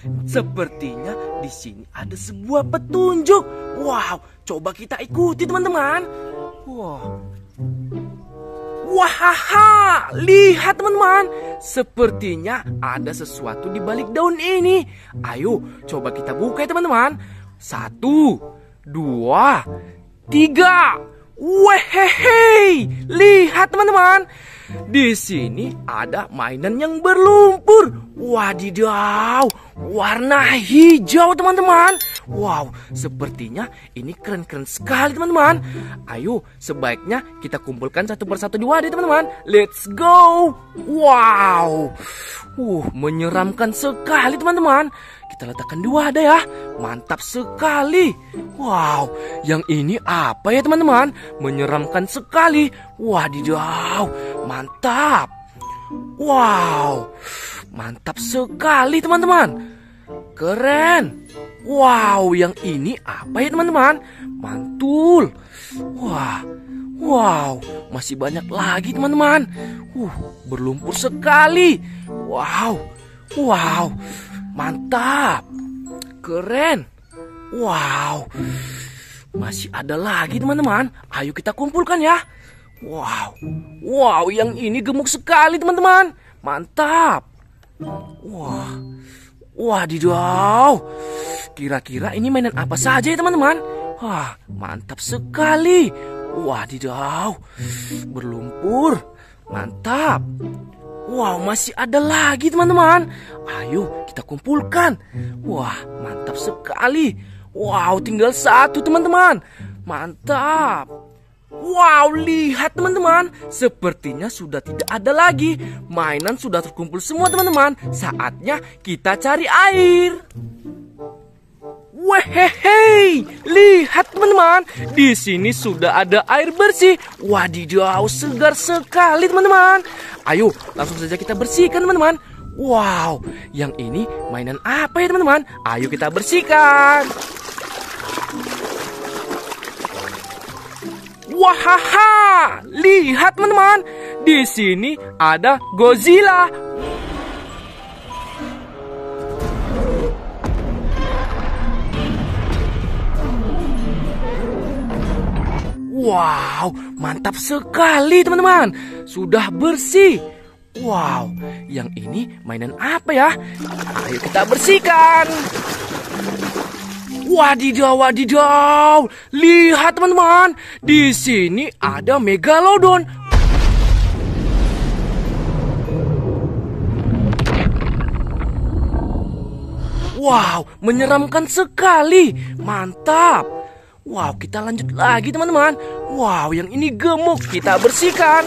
Sepertinya di sini ada sebuah petunjuk. Wow, coba kita ikuti teman-teman. Wahaha, lihat teman-teman. Sepertinya ada sesuatu di balik daun ini. Ayo, coba kita buka ya teman-teman. 1, 2, 3. Wehehe, lihat teman-teman. Di sini ada mainan yang berlumpur. Wadidaw, warna hijau teman-teman. Wow, sepertinya ini keren-keren sekali teman-teman. Ayo, sebaiknya kita kumpulkan satu persatu di wadah teman-teman. Let's go. Wow, menyeramkan sekali teman-teman. Kita letakkan di wadah ya. Mantap sekali. Wow, yang ini apa ya teman-teman? Menyeramkan sekali. Wadidaw, mantap. Wow, mantap sekali teman-teman. Keren. Wow, yang ini apa ya teman-teman? Mantul. Wow, masih banyak lagi teman-teman. Berlumpur sekali. Wow, mantap. Keren. Wow, masih ada lagi teman-teman. Ayo kita kumpulkan ya. Wow, yang ini gemuk sekali teman-teman. Mantap. Wadidaw. Kira-kira ini mainan apa saja ya teman-teman? Mantap sekali. Wadidaw, berlumpur. Mantap. Wow, masih ada lagi teman-teman. Ayo kita kumpulkan. Mantap sekali. Wow, tinggal satu teman-teman. Mantap. Wow, lihat teman-teman. Sepertinya sudah tidak ada lagi. Mainan sudah terkumpul semua teman-teman. Saatnya kita cari air. Wehehe, lihat teman-teman. Di sini sudah ada air bersih. Wadidaw, segar sekali teman-teman. Ayo, langsung saja kita bersihkan teman-teman. Wow, yang ini mainan apa ya teman-teman? Ayo kita bersihkan. Wahaha, lihat teman-teman. Di sini ada Godzilla. Wow, mantap sekali teman-teman. Sudah bersih. Wow, yang ini mainan apa ya? Ayo kita bersihkan. Wadidaw. Lihat teman-teman. Di sini ada Megalodon. Wow, menyeramkan sekali. Mantap. Wow, kita lanjut lagi teman-teman. Wow, yang ini gemuk. Kita bersihkan.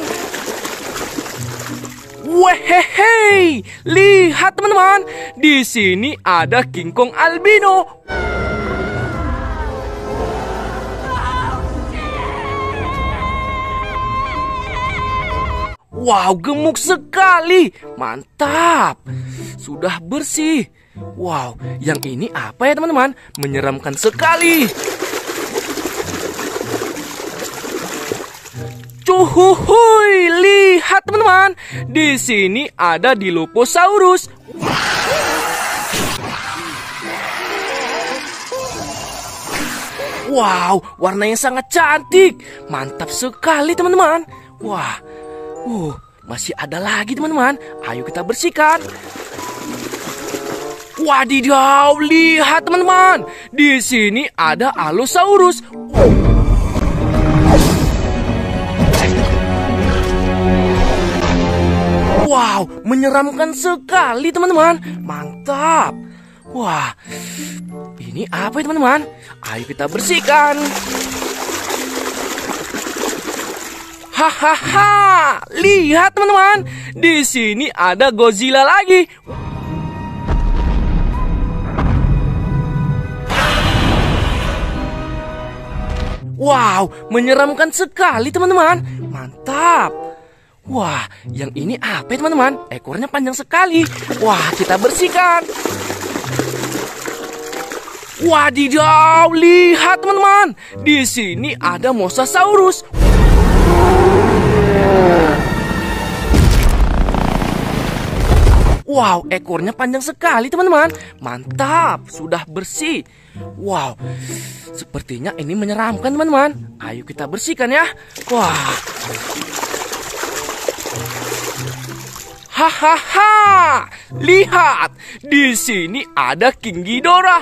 Wehehe, lihat teman-teman. Di sini ada King Kong albino. Wow, gemuk sekali. Mantap. Sudah bersih. Wow, yang ini apa ya teman-teman? Menyeramkan sekali. Cuhuhuy, lihat teman-teman. Di sini ada Dilophosaurus. Wow, warnanya sangat cantik. Mantap sekali teman-teman. Masih ada lagi teman-teman. Ayo kita bersihkan. Wadidaw, lihat teman-teman. Di sini ada Allosaurus. Wow, menyeramkan sekali teman-teman. Mantap. Wah, ini apa ya teman-teman? Ayo kita bersihkan. Hahaha, lihat teman-teman. Di sini ada Godzilla lagi. Wow, menyeramkan sekali teman-teman. Mantap. Wah, yang ini apa ya teman-teman? Ekornya panjang sekali. Wah, kita bersihkan. Wadidaw, lihat teman-teman. Di sini ada Mosasaurus. Wow, ekornya panjang sekali teman-teman. Mantap, sudah bersih. Wow, sepertinya ini menyeramkan teman-teman. Ayo kita bersihkan ya. Wah. Hahaha, lihat, di sini ada King Ghidorah.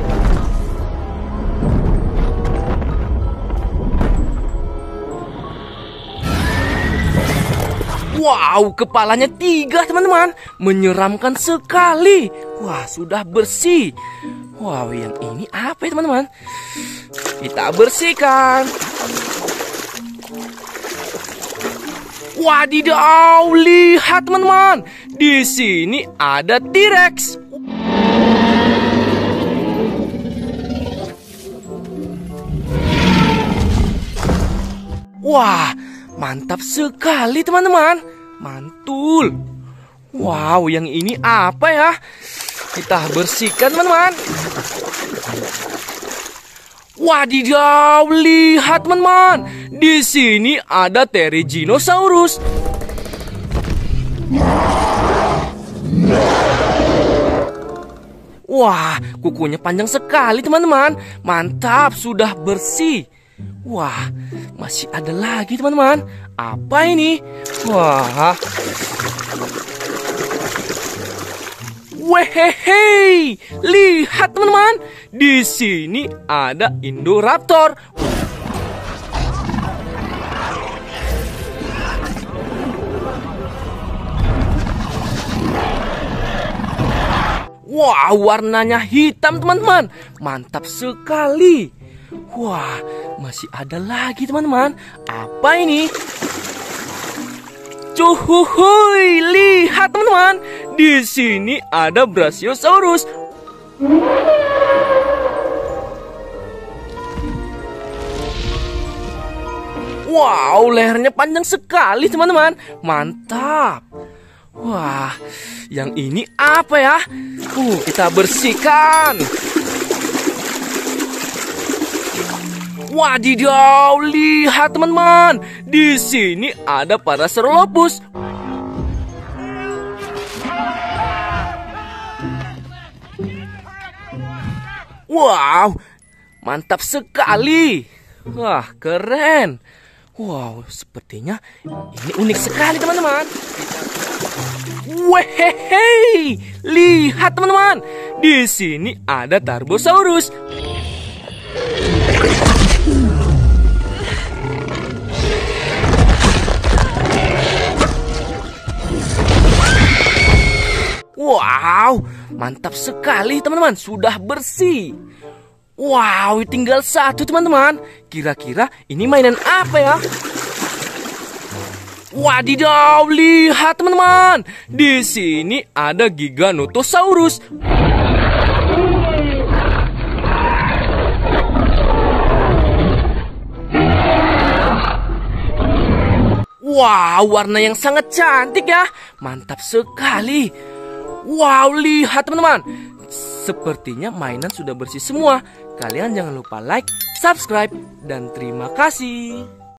Wow, kepalanya 3 teman-teman. Menyeramkan sekali. Wah, sudah bersih. Wow, yang ini apa ya teman-teman? Kita bersihkan. Wadidaw, lihat teman-teman. Di sini ada T-Rex. Wah, mantap sekali teman-teman. Mantul. Wow, yang ini apa ya? Kita bersihkan teman-teman. Wadidaw, lihat teman-teman. Di sini ada Therizinosaurus. Wah, kukunya panjang sekali teman-teman. Mantap, sudah bersih. Wah, masih ada lagi teman-teman. Apa ini? Wah. Wehehe, lihat teman-teman. Di sini ada Indoraptor. Wah, warnanya hitam teman-teman. Mantap sekali. Wah, masih ada lagi teman-teman. Apa ini? Cuhuhuy, lihat teman-teman. Di sini ada Brachiosaurus. Wow, lehernya panjang sekali teman-teman. Mantap. Wah, yang ini apa ya? Kita bersihkan. Wadidaw, lihat teman-teman. Di sini ada Parasaurolophus. Wow, mantap sekali. Wah, keren. Wow, sepertinya ini unik sekali teman-teman. Wehehe, lihat teman-teman. Di sini ada Tarbosaurus. Wow, mantap sekali teman-teman. Sudah bersih. Wow, tinggal 1 teman-teman. Kira-kira ini mainan apa ya? Wadidaw, lihat teman-teman. Di sini ada Giganotosaurus. Wow, warna yang sangat cantik ya. Mantap sekali. Wow, lihat teman-teman. Sepertinya mainan sudah bersih semua. Kalian jangan lupa like, subscribe, dan terima kasih.